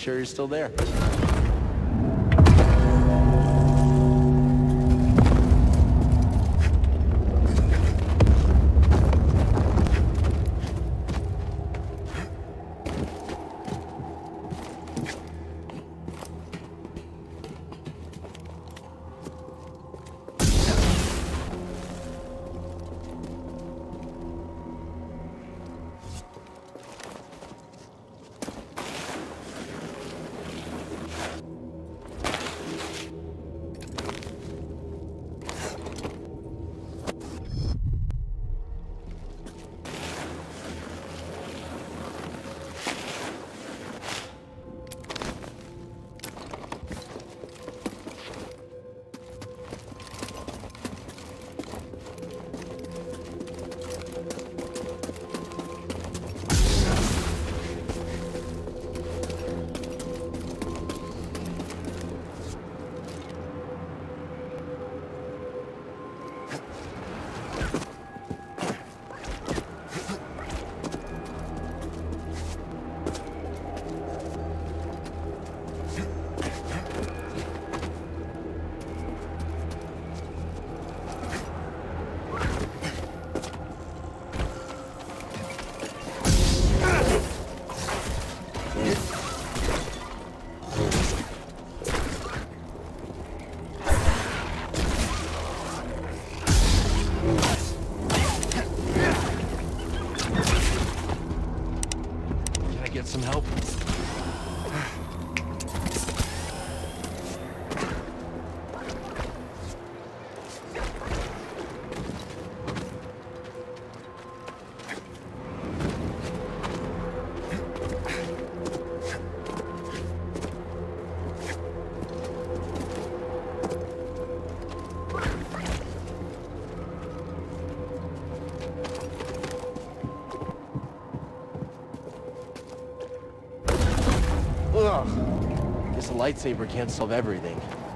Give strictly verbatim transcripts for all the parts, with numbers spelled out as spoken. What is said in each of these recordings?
sure you're still there. Some help. Ugh. Guess a lightsaber can't solve everything.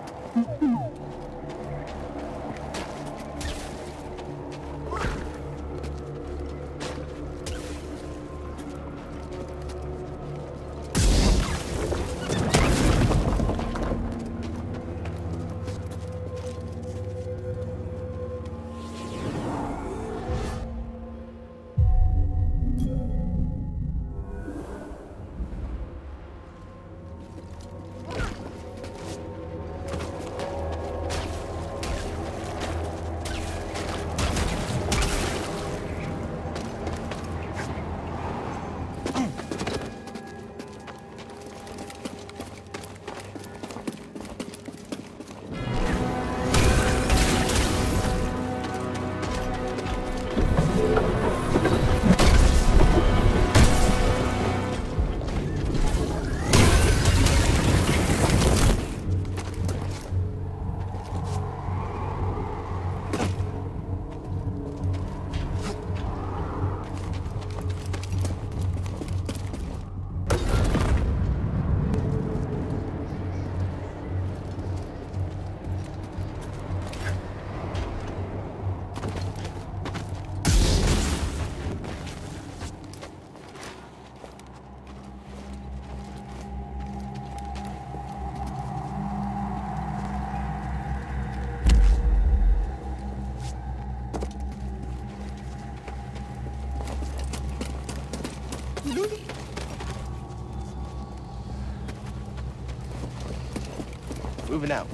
Moving out.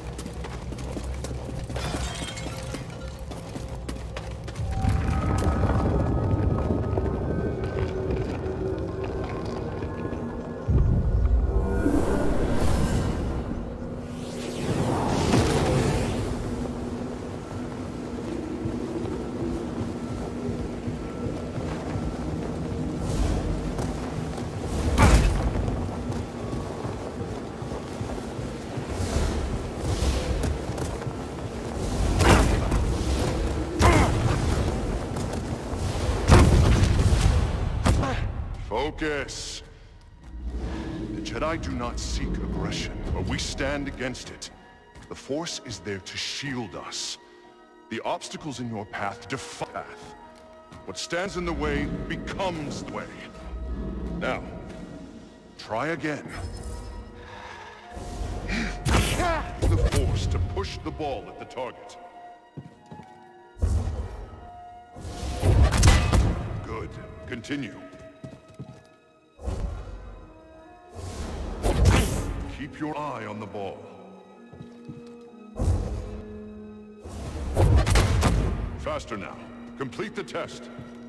Focus. The Jedi do not seek aggression, but we stand against it. The Force is there to shield us. The obstacles in your path defy path. What stands in the way becomes the way. Now, try again. the force to push the ball at the target. Good. Continue. Keep your eye on the ball. Faster now. Complete the test.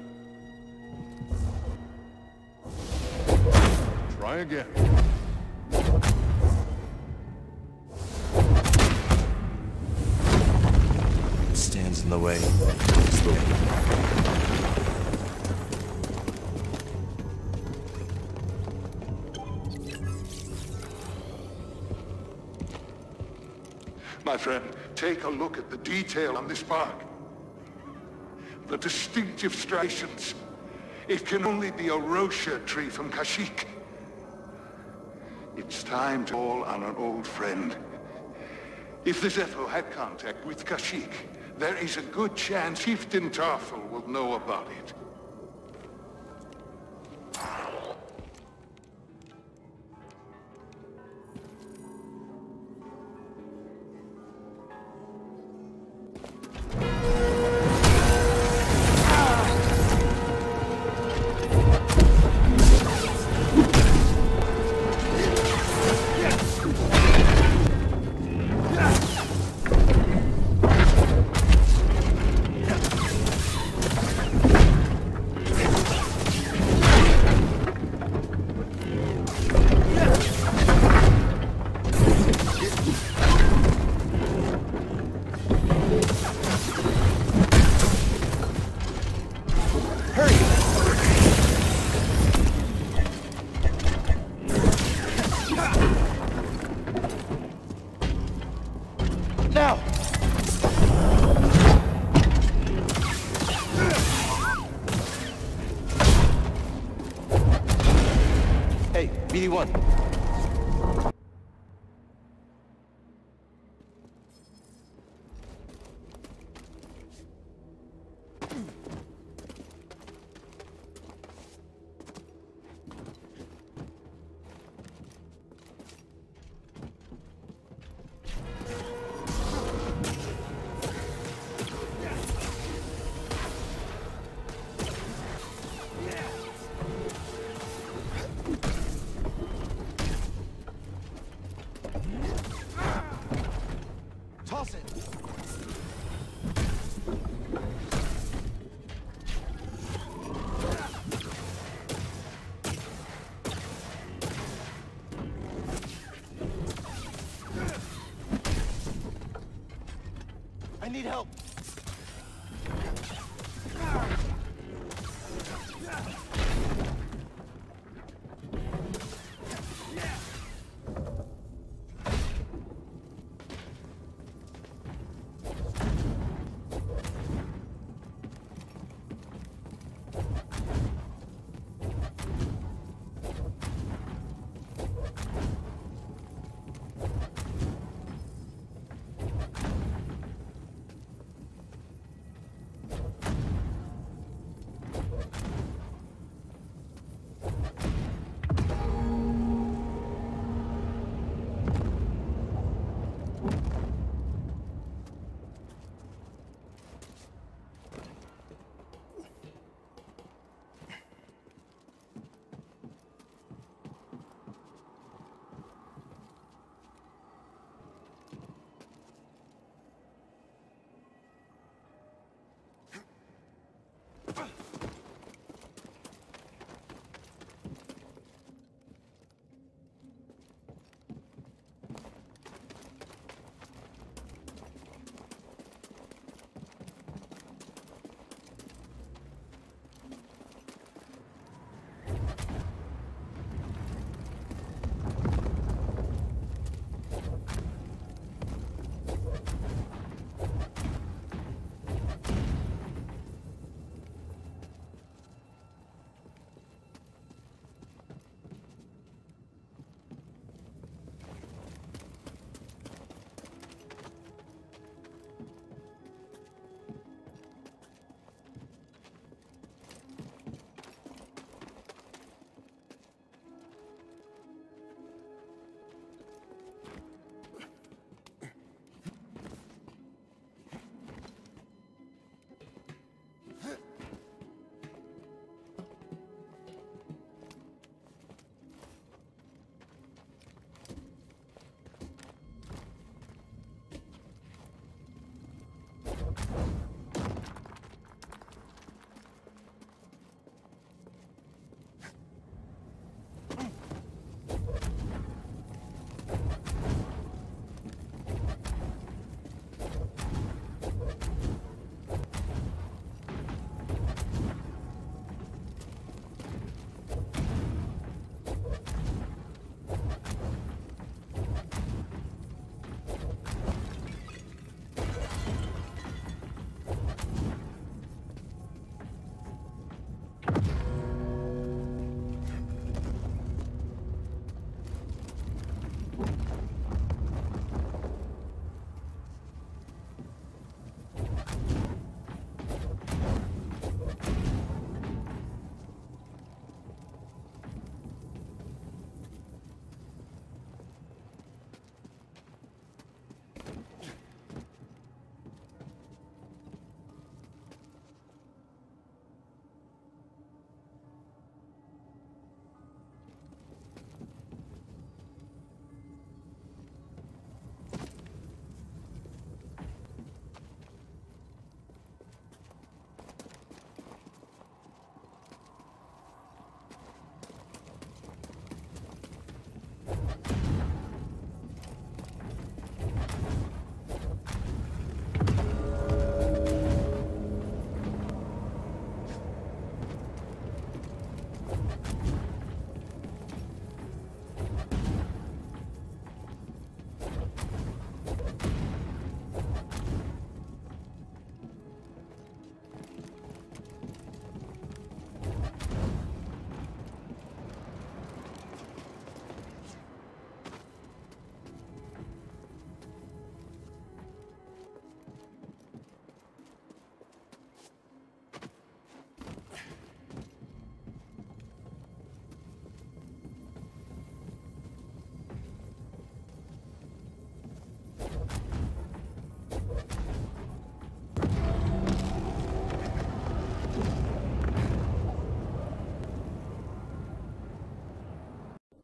Try again. It stands in the way. Slowly. My friend, take a look at the detail on this bark. The distinctive striations. It can only be a Rocha tree from Kashyyyk. It's time to call on an old friend. If the Zeffo had contact with Kashyyyk, there is a good chance Chieftain Tarful will know about it. Now! Hey, B D one. Toss it! I need help!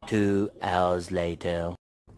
Two hours later.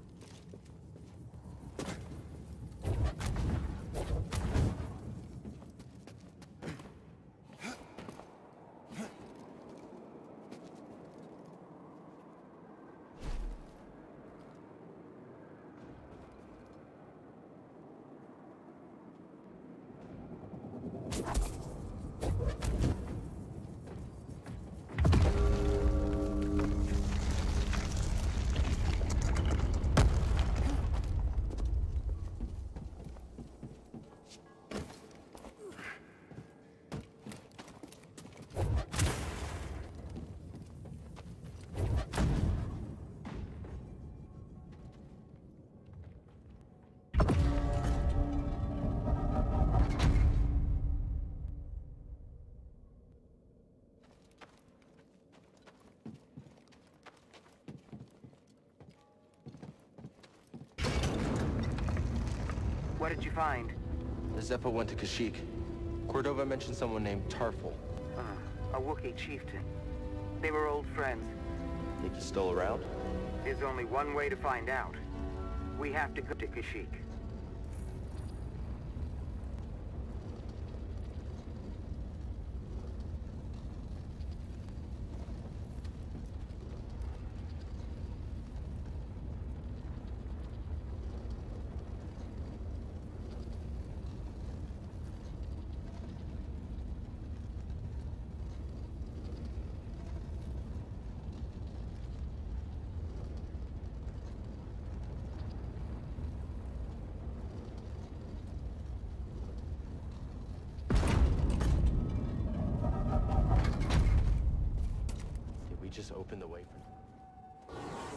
What did you find? Zeppo went to Kashyyyk. Cordova mentioned someone named Tarful. Uh, a Wookiee chieftain. They were old friends. Think he's still around? There's only one way to find out. We have to go to Kashyyyk. Just open the way for...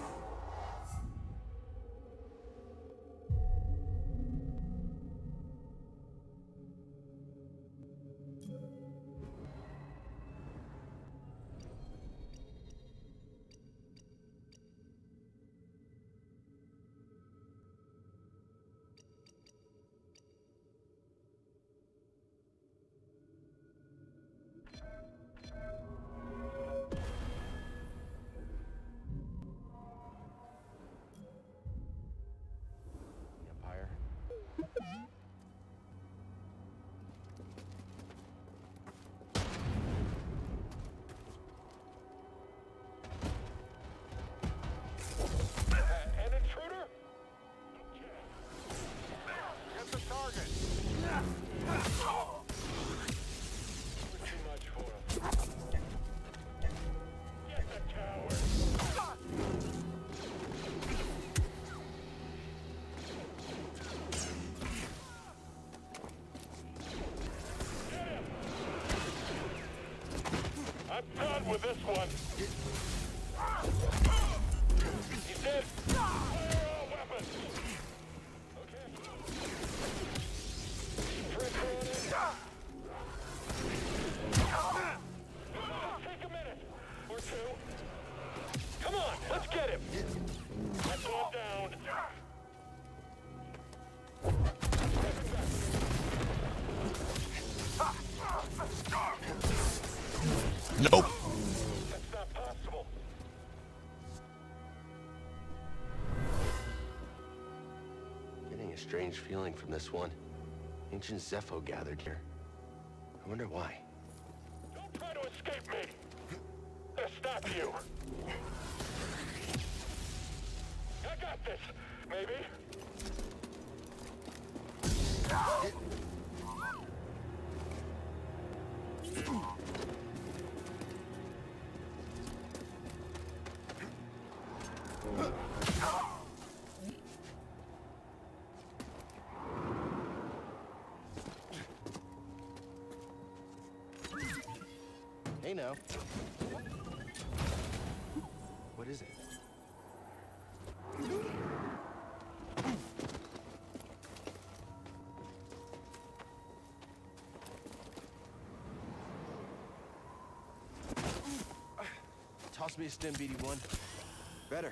With this one. He's dead. Fire all weapons. Okay. Pressure on it. Take a minute or two. Come on, let's get him. That's one down. Nope. Strange feeling from this one. Ancient Zepho gathered here. I wonder why. Don't try to escape me! I'll stop you! I got this! Maybe? Hey now. What is it? Toss me a stim, B D one. Better.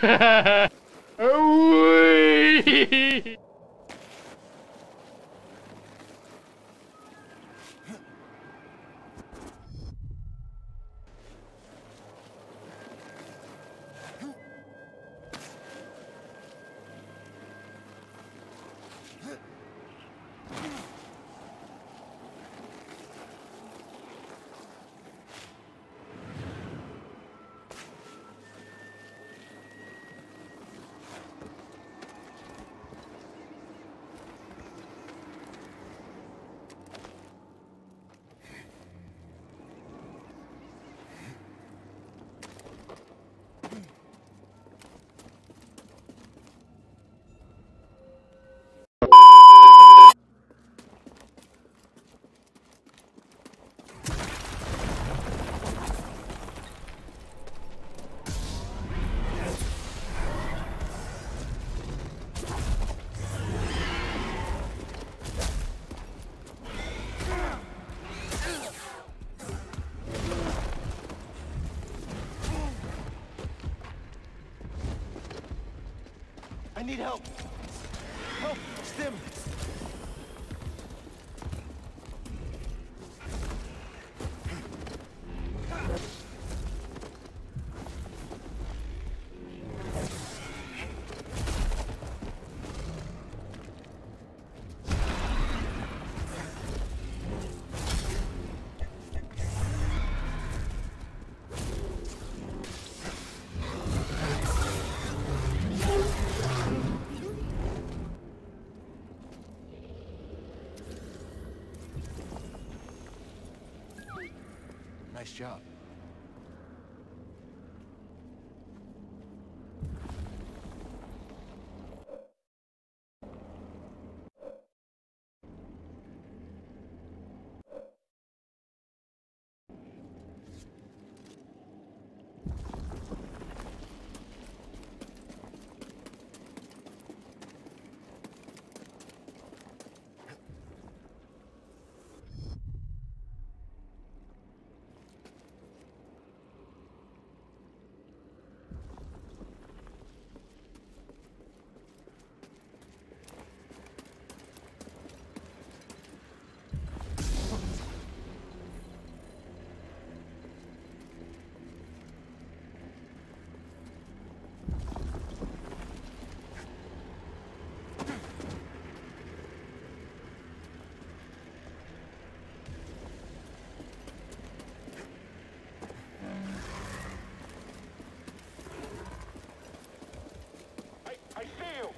I need help. Help, Stim. Nice job. I see you!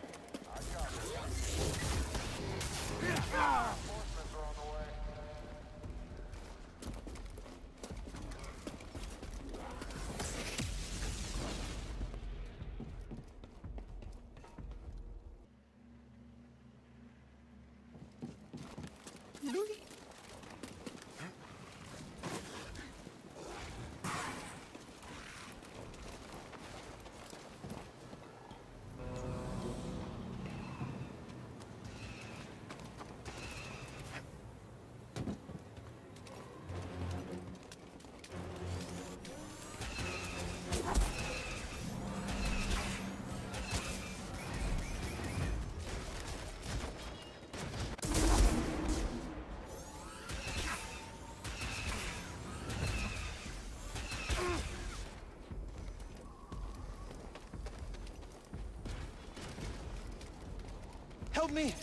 Help me!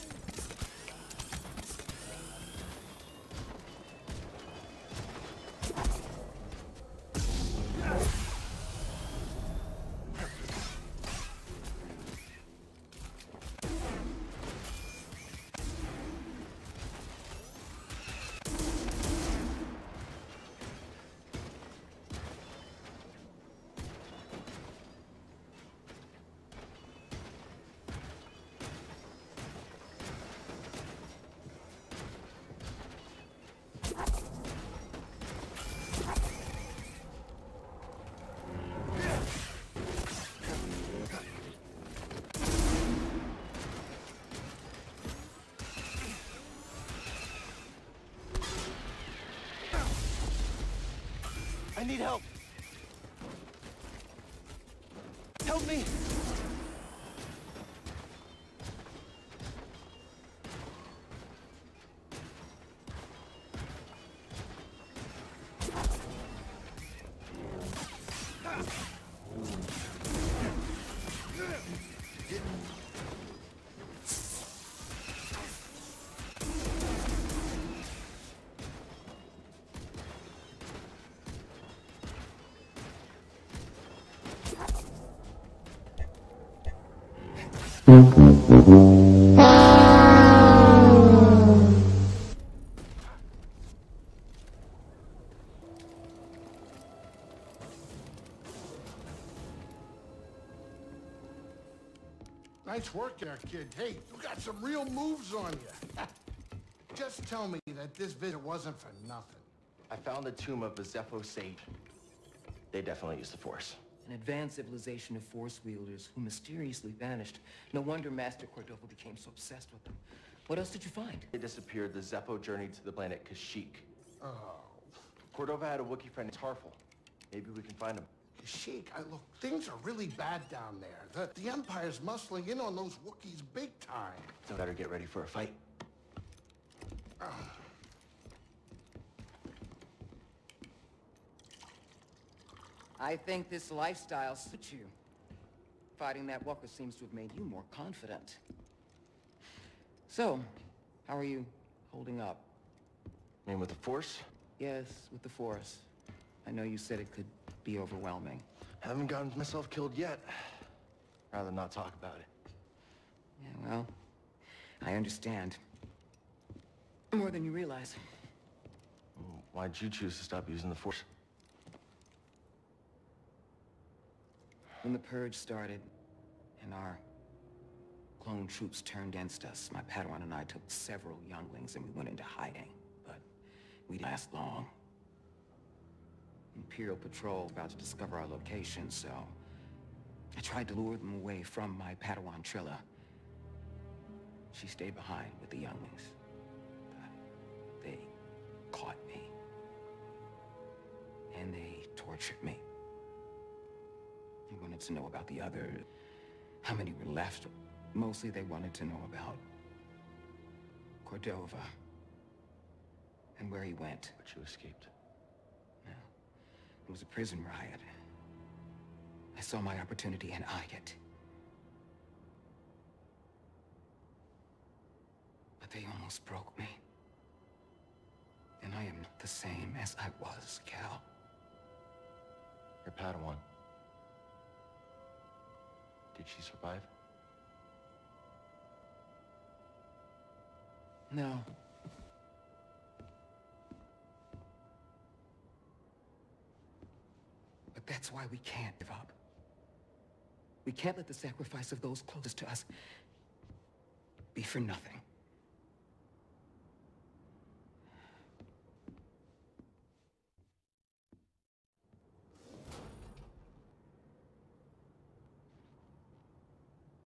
I need help. Help me! Nice work there, kid. Hey, you got some real moves on you. Just tell me that this visit wasn't for nothing. I found the tomb of a Zeppo sage. They definitely used the Force. An advanced civilization of Force wielders who mysteriously vanished. No wonder Master Cordova became so obsessed with them. What else did you find? They disappeared. The Zeppo journeyed to the planet Kashyyyk. Oh. Cordova had a Wookiee friend named Tarful. Maybe we can find him. Kashyyyk, I look, things are really bad down there. The, the Empire's muscling in on those Wookiees big time. So better get ready for a fight. Oh. I think this lifestyle suits you. Fighting that walker seems to have made you more confident. So, how are you holding up? I mean, with the Force? Yes, with the Force. I know you said it could be overwhelming. Haven't gotten myself killed yet. Rather not talk about it. Yeah, well, I understand. More than you realize. Why'd you choose to stop using the Force? When the Purge started, and our clone troops turned against us, my Padawan and I took several younglings and we went into hiding. But we didn't last long. Imperial Patrol about to discover our location, so I tried to lure them away from my Padawan Trilla. She stayed behind with the younglings, but they caught me. And they tortured me. They wanted to know about the others, how many were left. Mostly they wanted to know about Cordova and where he went. But you escaped. No, it was a prison riot. I saw my opportunity and eyed it. But they almost broke me. And I am not the same as I was, Cal. Your Padawan. Did she survive? No. But that's why we can't give up. We can't let the sacrifice of those closest to us be for nothing.